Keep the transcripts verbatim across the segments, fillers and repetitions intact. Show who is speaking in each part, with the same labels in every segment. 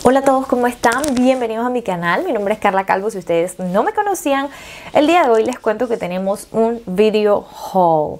Speaker 1: Hola a todos, ¿cómo están? Bienvenidos a mi canal. Mi nombre es Carla Calvo. Si ustedes no me conocían, el día de hoy les cuento que tenemos un video haul.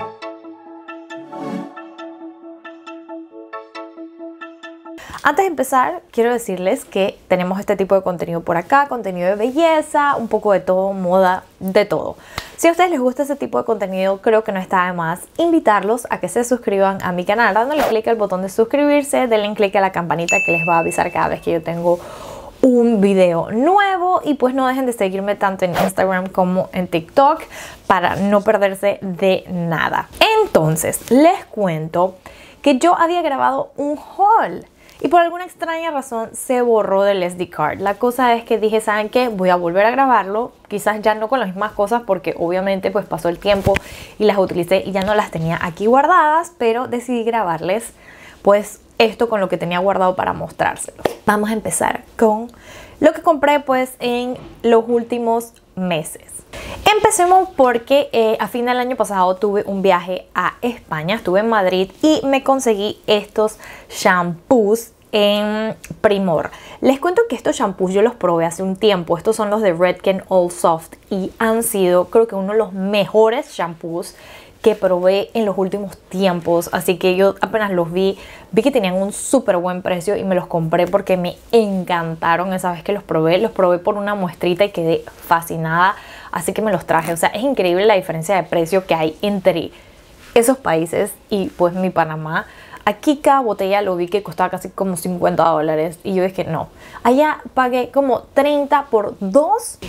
Speaker 1: Antes de empezar, quiero decirles que tenemos este tipo de contenido por acá, contenido de belleza, un poco de todo, moda, de todo. Si a ustedes les gusta ese tipo de contenido, creo que no está de más invitarlos a que se suscriban a mi canal, dándole clic al botón de suscribirse, denle clic a la campanita que les va a avisar cada vez que yo tengo un video nuevo, y pues no dejen de seguirme tanto en Instagram como en TikTok para no perderse de nada. Entonces, les cuento que yo había grabado un haul y por alguna extraña razón se borró del S D card. La cosa es que dije, ¿saben qué? Voy a volver a grabarlo. Quizás ya no con las mismas cosas porque obviamente pues pasó el tiempo y las utilicé y ya no las tenía aquí guardadas, pero decidí grabarles pues esto con lo que tenía guardado para mostrárselos. Vamos a empezar con lo que compré pues en los últimos meses. Empecemos porque eh, a fin del año pasado tuve un viaje a España, estuve en Madrid y me conseguí estos shampoos en Primor. Les cuento que estos shampoos yo los probé hace un tiempo. Estos son los de Redken All Soft y han sido, creo que uno de los mejores shampoos que probé en los últimos tiempos. Así que yo apenas los vi, vi que tenían un súper buen precio y me los compré porque me encantaron esa vez que los probé. Los probé por una muestrita y quedé fascinada, así que me los traje. O sea, es increíble la diferencia de precio que hay entre esos países y pues mi Panamá. Aquí cada botella lo vi que costaba casi como cincuenta dólares y yo dije no. Allá pagué como treinta por dos.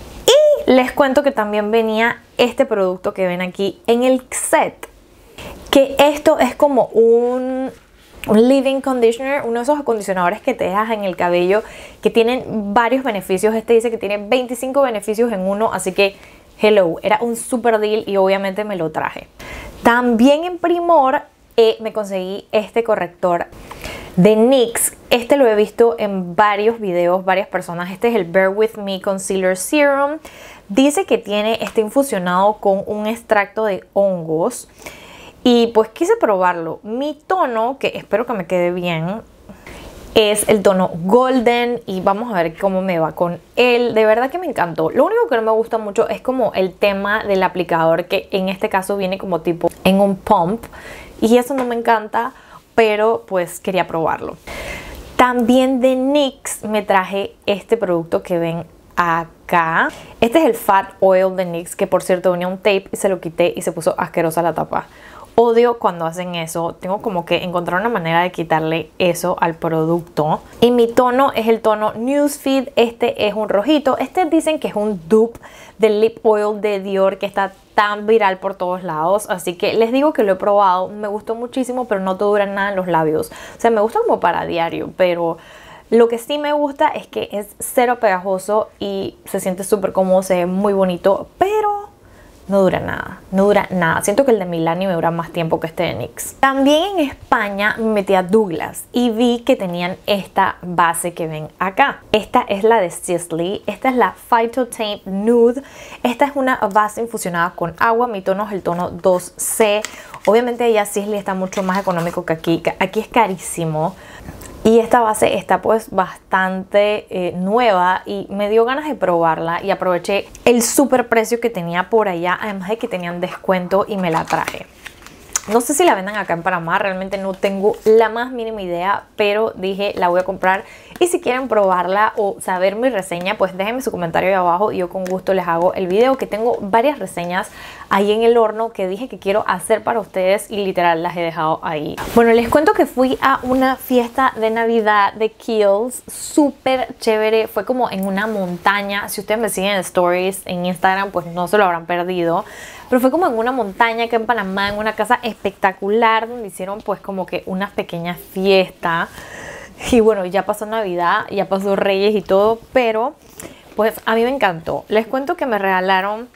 Speaker 1: Y les cuento que también venía este producto que ven aquí en el set, que esto es como un, un leave-in conditioner, uno de esos acondicionadores que te dejas en el cabello, que tienen varios beneficios. Este dice que tiene veinticinco beneficios en uno, así que hello, era un super deal y obviamente me lo traje. También en Primor eh, me conseguí este corrector de N Y X. Este lo he visto en varios videos, varias personas. Este es el Bare With Me Concealer Serum. Dice que tiene, está infusionado con un extracto de hongos y pues quise probarlo. Mi tono, que espero que me quede bien, es el tono Golden y vamos a ver cómo me va con él. De verdad que me encantó. Lo único que no me gusta mucho es como el tema del aplicador, que en este caso viene como tipo en un pump y eso no me encanta, pero pues quería probarlo. También de N Y X me traje este producto que ven acá. Este es el Fat Oil de N Y X, que por cierto venía un tape y se lo quité y se puso asquerosa la tapa. Odio cuando hacen eso. Tengo como que encontrar una manera de quitarle eso al producto. Y mi tono es el tono Newsfeed. Este es un rojito. Este dicen que es un dupe del Lip Oil de Dior que está tan viral por todos lados. Así que les digo que lo he probado. Me gustó muchísimo, pero no te dura nada en los labios. O sea, me gusta como para diario, pero lo que sí me gusta es que es cero pegajoso y se siente súper cómodo, se ve muy bonito, pero no dura nada, no dura nada. Siento que el de Milani me dura más tiempo que este de N Y X. También en España me metí a Douglas y vi que tenían esta base que ven acá. Esta es la de Sisley. Esta es la Phytotape Nude. Esta es una base infusionada con agua. Mi tono es el tono dos C. Obviamente ya Sisley está mucho más económico que aquí. Aquí es carísimo. Y esta base está pues bastante eh, nueva y me dio ganas de probarla y aproveché el super precio que tenía por allá, además de que tenían descuento y me la traje. No sé si la vendan acá en Panamá, realmente no tengo la más mínima idea, pero dije la voy a comprar. Y si quieren probarla o saber mi reseña, pues déjenme su comentario ahí abajo y yo con gusto les hago el video, que tengo varias reseñas ahí en el horno que dije que quiero hacer para ustedes y literal las he dejado ahí. Bueno, les cuento que fui a una fiesta de Navidad de Kiehl's, súper chévere. Fue como en una montaña. Si ustedes me siguen en stories en Instagram, pues no se lo habrán perdido. Pero fue como en una montaña acá en Panamá, en una casa espectacular donde hicieron pues como que una pequeña fiesta. Y bueno, ya pasó Navidad, ya pasó Reyes y todo, pero pues a mí me encantó. Les cuento que me regalaron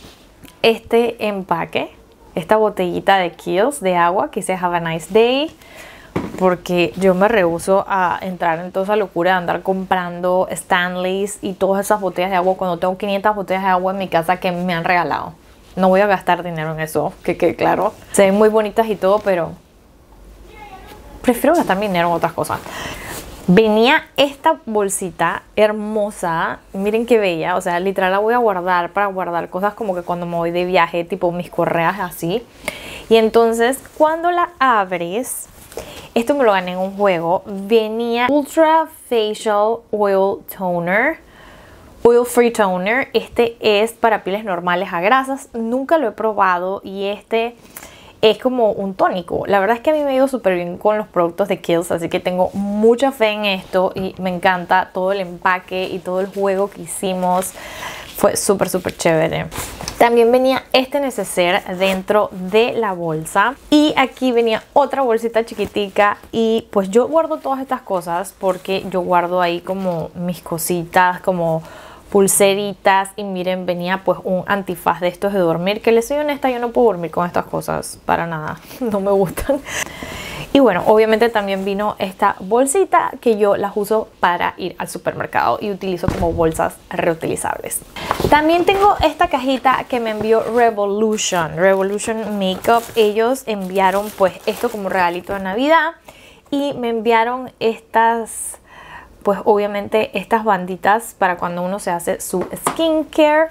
Speaker 1: este empaque, esta botellita de Kiehl's de agua que dice Have a Nice Day, porque yo me rehúso a entrar en toda esa locura de andar comprando Stanleys y todas esas botellas de agua cuando tengo quinientas botellas de agua en mi casa que me han regalado. No voy a gastar dinero en eso, que quede claro. Se ven muy bonitas y todo, pero prefiero gastar mi dinero en otras cosas. Venía esta bolsita hermosa, miren qué bella, o sea, literal la voy a guardar para guardar cosas como que cuando me voy de viaje, tipo mis correas así. Y entonces cuando la abres, esto me lo gané en un juego, venía Ultra Facial Oil Toner, Oil Free Toner. Este es para pieles normales a grasas, nunca lo he probado y este es como un tónico. La verdad es que a mí me ha ido súper bien con los productos de Kiehl's, así que tengo mucha fe en esto y me encanta todo el empaque y todo el juego que hicimos. Fue súper súper chévere. También venía este neceser dentro de la bolsa y aquí venía otra bolsita chiquitica y pues yo guardo todas estas cosas porque yo guardo ahí como mis cositas, como pulseritas, y miren, venía pues un antifaz de estos de dormir, que les soy honesta, yo no puedo dormir con estas cosas para nada, no me gustan. Y bueno, obviamente también vino esta bolsita que yo las uso para ir al supermercado y utilizo como bolsas reutilizables. También tengo esta cajita que me envió Revolution, Revolution Makeup. Ellos enviaron pues esto como regalito de Navidad y me enviaron estas, pues obviamente estas banditas para cuando uno se hace su skincare.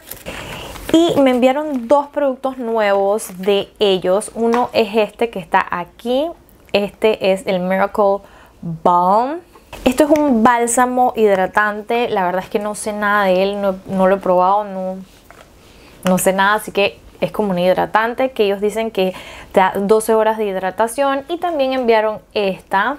Speaker 1: Y me enviaron dos productos nuevos de ellos. Uno es este que está aquí. Este es el Miracle Balm. Esto es un bálsamo hidratante. La verdad es que no sé nada de él. No, no lo he probado. No, no sé nada. Así que es como un hidratante que ellos dicen que te da doce horas de hidratación. Y también enviaron esta,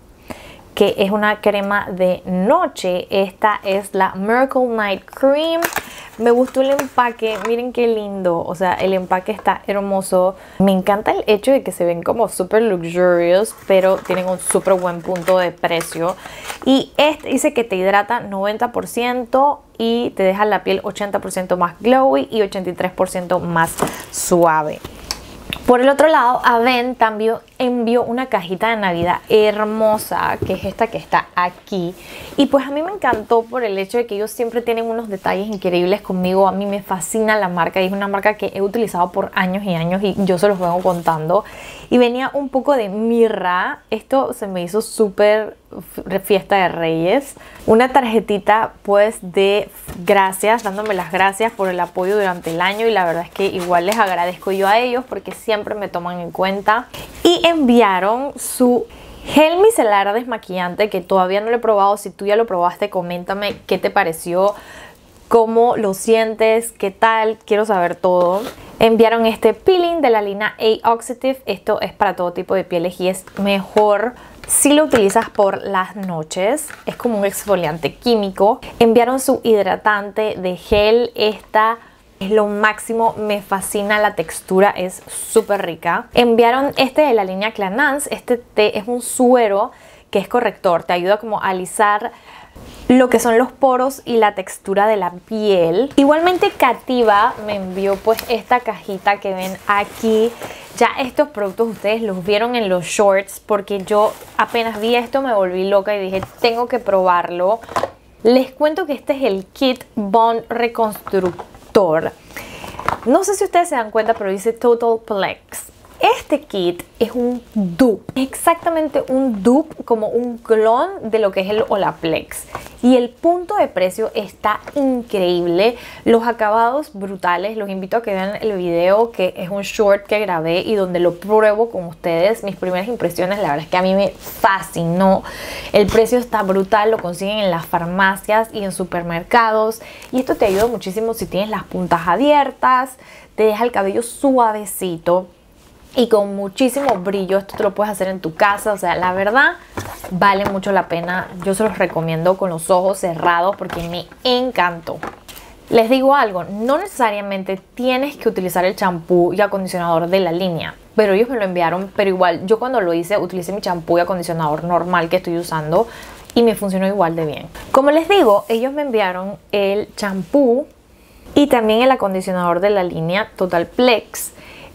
Speaker 1: que es una crema de noche. Esta es la Miracle Night Cream. Me gustó el empaque, miren qué lindo, o sea, el empaque está hermoso. Me encanta el hecho de que se ven como súper luxurious, pero tienen un súper buen punto de precio. Y este dice que te hidrata noventa por ciento y te deja la piel ochenta por ciento más glowy y ochenta y tres por ciento más suave. Por el otro lado, Avène también envió una cajita de Navidad hermosa, que es esta que está aquí. Y pues a mí me encantó por el hecho de que ellos siempre tienen unos detalles increíbles conmigo. A mí me fascina la marca y es una marca que he utilizado por años y años y yo se los vengo contando. Y venía un poco de mirra. Esto se me hizo súper fiesta de Reyes. Una tarjetita pues de gracias, dándome las gracias por el apoyo durante el año, y la verdad es que igual les agradezco yo a ellos porque siempre me toman en cuenta. Y enviaron su gel micelar desmaquillante, que todavía no lo he probado. Si tú ya lo probaste, coméntame qué te pareció, cómo lo sientes, qué tal, quiero saber todo. Enviaron este peeling de la línea A-Oxidative. Esto es para todo tipo de pieles y es mejor si lo utilizas por las noches. Es como un exfoliante químico. Enviaron su hidratante de gel. Esta es lo máximo, me fascina la textura, es súper rica. Enviaron este de la línea Clanance. Este té es un suero que es corrector, te ayuda como a alisar lo que son los poros y la textura de la piel. Igualmente Cativa me envió pues esta cajita que ven aquí. Ya estos productos ustedes los vieron en los shorts, porque yo apenas vi esto me volví loca y dije tengo que probarlo. Les cuento que este es el Kit Bond Reconstructor. No sé si ustedes se dan cuenta, pero dice Total Plex. Este kit es un dupe, exactamente un dupe, como un clon de lo que es el Olaplex. Y el punto de precio está increíble, los acabados brutales. Los invito a que vean el video, que es un short que grabé y donde lo pruebo con ustedes. Mis primeras impresiones, la verdad es que a mí me fascinó. El precio está brutal, lo consiguen en las farmacias y en supermercados. Y esto te ayuda muchísimo si tienes las puntas abiertas, te deja el cabello suavecito y con muchísimo brillo. Esto te lo puedes hacer en tu casa, o sea, la verdad vale mucho la pena. Yo se los recomiendo con los ojos cerrados porque me encantó. Les digo algo, no necesariamente tienes que utilizar el champú y acondicionador de la línea, pero ellos me lo enviaron. Pero igual, yo cuando lo hice, utilicé mi champú y acondicionador normal que estoy usando y me funcionó igual de bien. Como les digo, ellos me enviaron el champú y también el acondicionador de la línea Total Plex.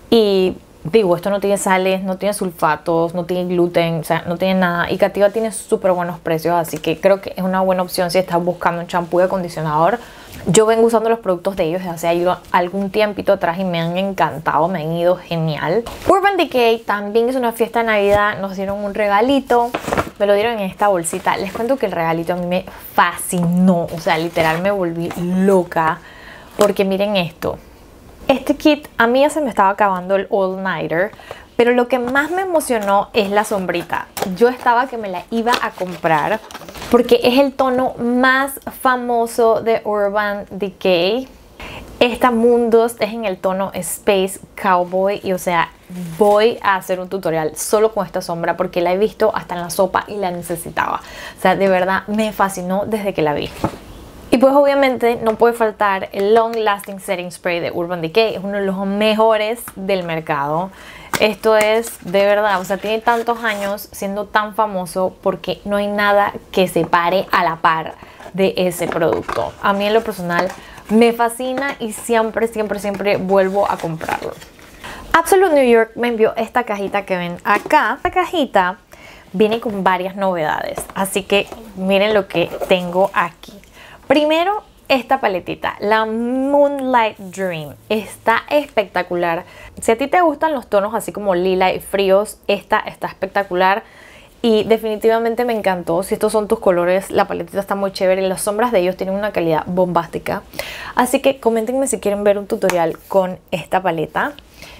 Speaker 1: Y digo, esto no tiene sales, no tiene sulfatos, no tiene gluten, o sea, no tiene nada. Y Cativa tiene súper buenos precios, así que creo que es una buena opción si estás buscando un champú y acondicionador. Yo vengo usando los productos de ellos desde hace algún tiempito atrás y me han encantado, me han ido genial. Urban Decay también es una fiesta de Navidad, nos dieron un regalito. me lo dieron en esta bolsita. Les cuento que el regalito a mí me fascinó, o sea, literal me volví loca, porque miren esto. Este kit, a mí ya se me estaba acabando el All Nighter, pero lo que más me emocionó es la sombrita. Yo estaba que me la iba a comprar porque es el tono más famoso de Urban Decay. Esta Moondust es en el tono Space Cowboy y o sea, voy a hacer un tutorial solo con esta sombra porque la he visto hasta en la sopa y la necesitaba. O sea, de verdad me fascinó desde que la vi. Y pues obviamente no puede faltar el Long Lasting Setting Spray de Urban Decay. Es uno de los mejores del mercado. Esto es de verdad, o sea, tiene tantos años siendo tan famoso porque no hay nada que se pare a la par de ese producto. A mí en lo personal me fascina y siempre, siempre, siempre vuelvo a comprarlo. Absolute New York me envió esta cajita que ven acá. Esta cajita viene con varias novedades, así que miren lo que tengo aquí. Primero, esta paletita, la Moonlight Dream, está espectacular. Si a ti te gustan los tonos así como lila y fríos, esta está espectacular y definitivamente me encantó. Si estos son tus colores, la paletita está muy chévere y las sombras de ellos tienen una calidad bombástica. Así que coméntenme si quieren ver un tutorial con esta paleta.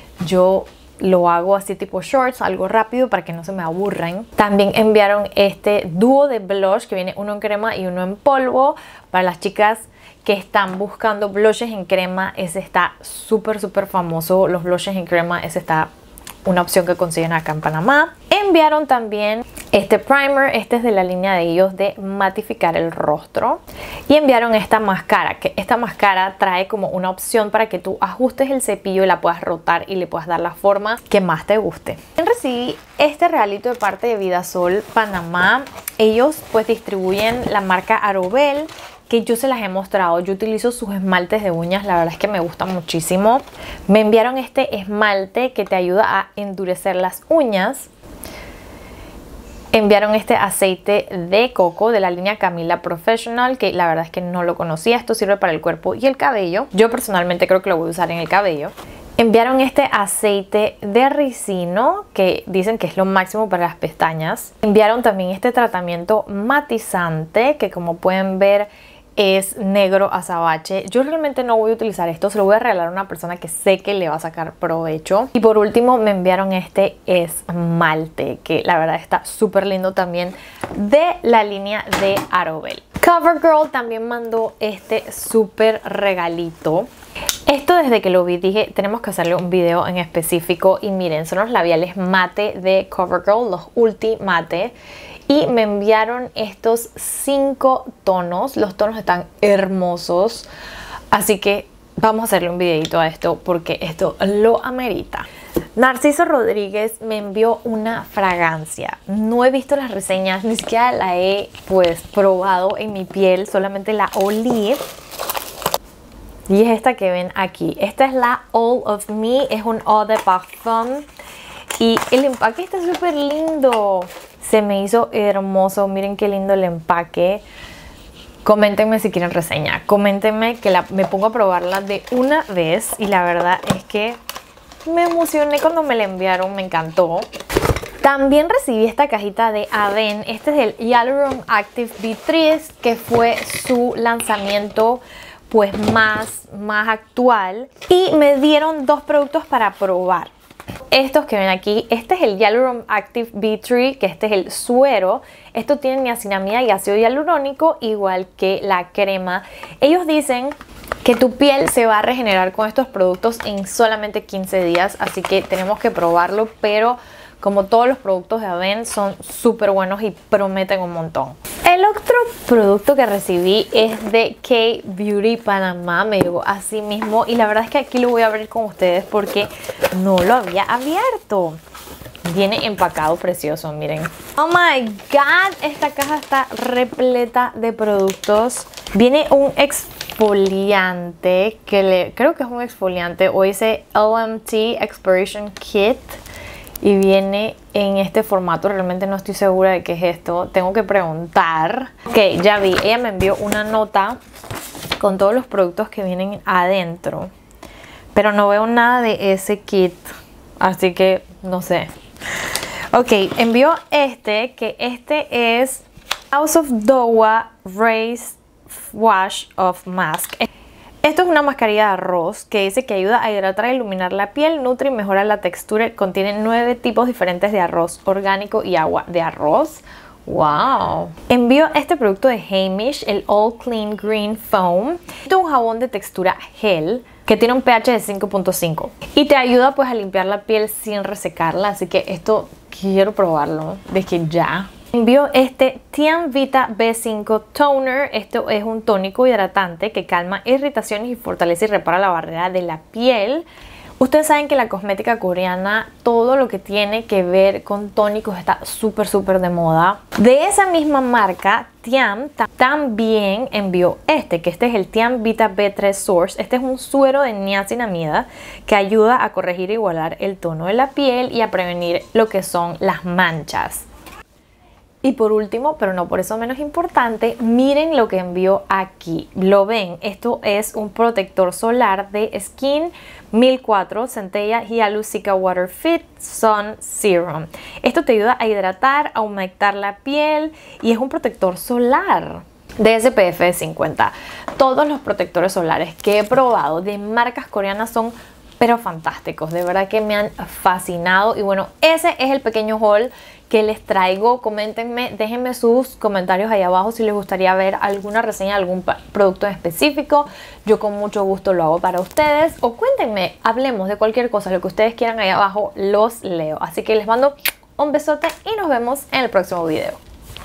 Speaker 1: Yo lo hago así tipo shorts, algo rápido para que no se me aburran. También enviaron este dúo de blush que viene uno en crema y uno en polvo para las chicas que están buscando blushes en crema. Ese está súper súper famoso, los blushes en crema. Ese está una opción que consiguen acá en Panamá. Enviaron también este primer, este es de la línea de ellos de matificar el rostro. Y enviaron esta máscara, que esta máscara trae como una opción para que tú ajustes el cepillo y la puedas rotar y le puedas dar la forma que más te guste. Recibí este regalito de parte de Vidasol Panamá. Ellos pues distribuyen la marca Arobel, que yo se las he mostrado. Yo utilizo sus esmaltes de uñas, la verdad es que me gustan muchísimo. Me enviaron este esmalte que te ayuda a endurecer las uñas. Enviaron este aceite de coco de la línea Camila Professional, que la verdad es que no lo conocía. Esto sirve para el cuerpo y el cabello. Yo personalmente creo que lo voy a usar en el cabello. Enviaron este aceite de ricino, que dicen que es lo máximo para las pestañas. Enviaron también este tratamiento matizante, que como pueden ver es negro azabache. Yo realmente no voy a utilizar esto, se lo voy a regalar a una persona que sé que le va a sacar provecho. Y por último me enviaron este esmalte, que la verdad está súper lindo también, de la línea de Arobel. CoverGirl también mandó este súper regalito. Esto desde que lo vi dije, tenemos que hacerle un video en específico. Y miren, son los labiales mate de CoverGirl, los Ulti Mate. Y me enviaron estos cinco tonos. Los tonos están hermosos. Así que vamos a hacerle un videito a esto porque esto lo amerita. Narciso Rodríguez me envió una fragancia. No he visto las reseñas, ni siquiera la he pues probado en mi piel. Solamente la olí. Y es esta que ven aquí. Esta es la All of Me. Es un Eau de Parfum. Y el empaque está súper lindo. Se me hizo hermoso. Miren qué lindo el empaque. Coméntenme si quieren reseña. Coméntenme que la, me pongo a probarla de una vez. Y la verdad es que me emocioné cuando me la enviaron. Me encantó. También recibí esta cajita de Avène. Este es el Hyaluron Active B tres, que fue su lanzamiento pues más, más actual. Y me dieron dos productos para probar. Estos que ven aquí, este es el Hyaluron Active B tres, que este es el suero. Esto tiene niacinamida y ácido hialurónico, igual que la crema. Ellos dicen que tu piel se va a regenerar con estos productos en solamente quince días, así que tenemos que probarlo, pero como todos los productos de Avène son súper buenos y prometen un montón. El otro producto que recibí es de K-Beauty Panamá, me llegó así mismo y la verdad es que aquí lo voy a abrir con ustedes porque no lo había abierto. Viene empacado precioso, miren. Oh my god, esta caja está repleta de productos. Viene un exfoliante, que le, creo que es un exfoliante, o dice L M T Expiration Kit. Y viene en este formato, realmente no estoy segura de qué es esto, tengo que preguntar. Ok, ya vi, ella me envió una nota con todos los productos que vienen adentro, pero no veo nada de ese kit, así que no sé. Ok, envío este, que este es House of Dowa Raised Wash of Mask. Esto es una mascarilla de arroz que dice que ayuda a hidratar e iluminar la piel, nutre y mejora la textura. Contiene nueve tipos diferentes de arroz orgánico y agua de arroz. ¡Wow! Envío este producto de Heimish, el All Clean Green Foam. Esto es un jabón de textura gel que tiene un pH de cinco punto cinco y te ayuda pues a limpiar la piel sin resecarla, así que esto quiero probarlo de que ya. Envío este Tian Vita B cinco Toner. Esto es un tónico hidratante que calma irritaciones y fortalece y repara la barrera de la piel. Ustedes saben que la cosmética coreana, todo lo que tiene que ver con tónicos está súper súper de moda. De esa misma marca, Tiam también envió este, que este es el Tiam Vita B tres Source. Este es un suero de niacinamida que ayuda a corregir e igualar el tono de la piel y a prevenir lo que son las manchas. Y por último, pero no por eso menos importante, miren lo que envió aquí. ¿Lo ven? Esto es un protector solar de Skin mil cuatro Centella Hyalusica Water Fit Sun Serum. Esto te ayuda a hidratar, a humectar la piel y es un protector solar de S P F cincuenta. Todos los protectores solares que he probado de marcas coreanas son pero fantásticos, de verdad que me han fascinado. Y bueno, ese es el pequeño haul que les traigo. Coméntenme, déjenme sus comentarios ahí abajo si les gustaría ver alguna reseña de algún producto en específico. Yo con mucho gusto lo hago para ustedes. O cuéntenme, hablemos de cualquier cosa, lo que ustedes quieran ahí abajo los leo. Así que les mando un besote y nos vemos en el próximo video.